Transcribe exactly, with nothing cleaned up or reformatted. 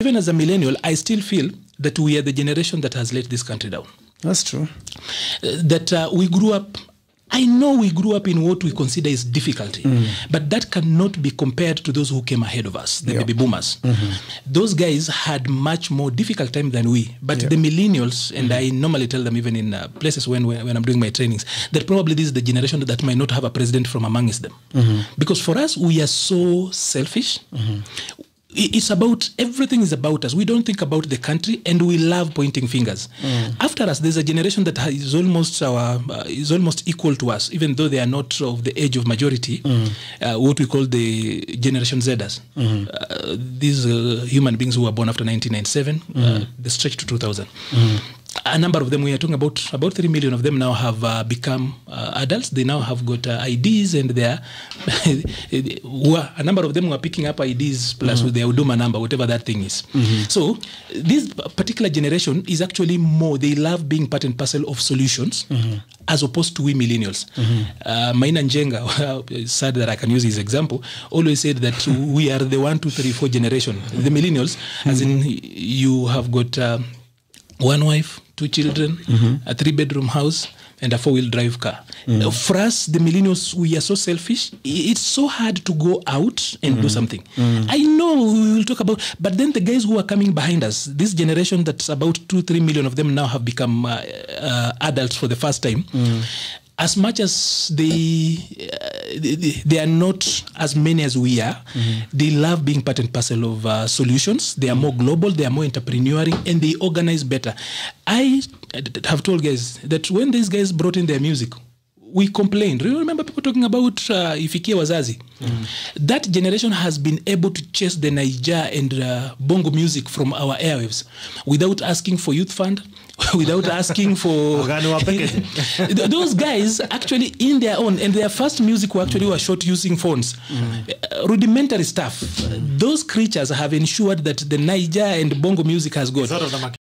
Even as a millennial, I still feel that we are the generation that has let this country down. That's true. Uh, that uh, we grew up, I know we grew up in what we consider is difficulty, mm. but that cannot be compared to those who came ahead of us, the yep. baby boomers. Mm-hmm. Those guys had much more difficult time than we, but yep. the millennials, and mm-hmm. I normally tell them even in uh, places when, when I'm doing my trainings, that probably this is the generation that might not have a president from amongst them. Mm-hmm. Because for us, we are so selfish. Mm-hmm. It's about, everything is about us. We don't think about the country, and we love pointing fingers. Mm. After us, there's a generation that is almost our uh, is almost equal to us, even though they are not of the age of majority. Mm. Uh, what we call the Generation Zers. Mm. Uh, these uh, human beings who were born after nineteen ninety-seven, mm. uh, they stretch to two thousand. Mm. A number of them, we are talking about about three million of them now have uh, become uh, adults. They now have got uh, I Ds, and they are a number of them were picking up I Ds plus mm-hmm. with their Uduma number, whatever that thing is. Mm-hmm. So this particular generation is actually more, they love being part and parcel of solutions mm-hmm. as opposed to we millennials. Mm-hmm. Uh, Maina Njenga, sad that I can use his example, always said that we are the one, two, three, four generation. The millennials, mm-hmm. as in you have got uh, one wife, two children, mm-hmm. a three-bedroom house, and a four-wheel drive car. Mm. For us, the millennials, we are so selfish. It's so hard to go out and mm. do something. Mm. I know we will talk about, but then the guys who are coming behind us, this generation that's about two, three million of them now have become uh, uh, adults for the first time. Mm. As much as they, uh, they, they are not as many as we are, mm-hmm. they love being part and parcel of uh, solutions. They are more global, they are more entrepreneurial, and they organize better. I have told guys that when these guys brought in their music, we complained. Do you remember people talking about uh, Ifikie Wazazi? Mm. That generation has been able to chase the Niger and uh, Bongo music from our airwaves without asking for youth fund, without asking for... Those guys actually in their own, and their first music were actually were shot using phones. Mm. Uh, rudimentary stuff. Mm. Those creatures have ensured that the Niger and Bongo music has got...